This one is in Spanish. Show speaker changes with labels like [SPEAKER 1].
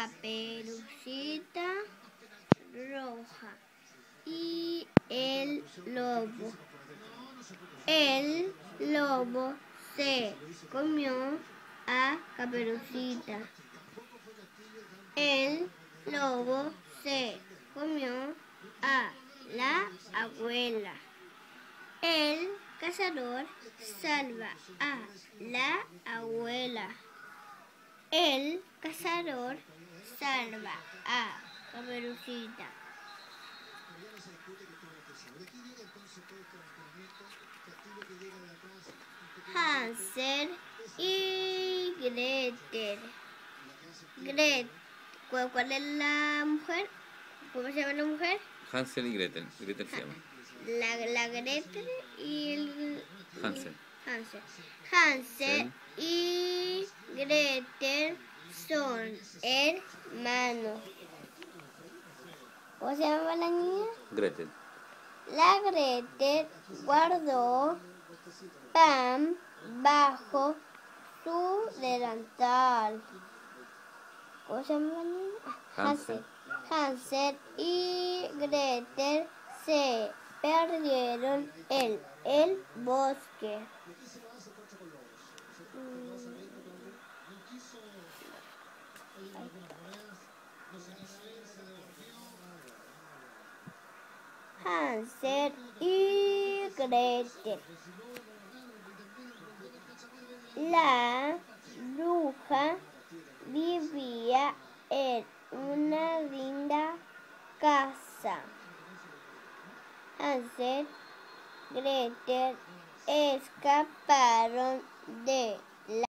[SPEAKER 1] Caperucita Roja y el lobo. El lobo se comió a Caperucita. El lobo se comió a la abuela. El cazador salva a la abuela. El cazador salva a Caperucita. Hansel y Gretel. ¿Cuál es la mujer? ¿Cómo se llama la mujer?
[SPEAKER 2] Hansel y Gretel. Gretel se llama.
[SPEAKER 1] La Gretel y el
[SPEAKER 2] Hansel.
[SPEAKER 1] Hansel y Gretel son hermanos. ¿Cómo se llama la niña?
[SPEAKER 2] Gretel.
[SPEAKER 1] La Gretel guardó pan bajo su delantal. ¿Cómo se llama la niña?
[SPEAKER 2] Hansel.
[SPEAKER 1] Hansel y Gretel se perdieron en el bosque. Hansel y Gretel. La bruja vivía en una linda casa. Hansel y Gretel escaparon de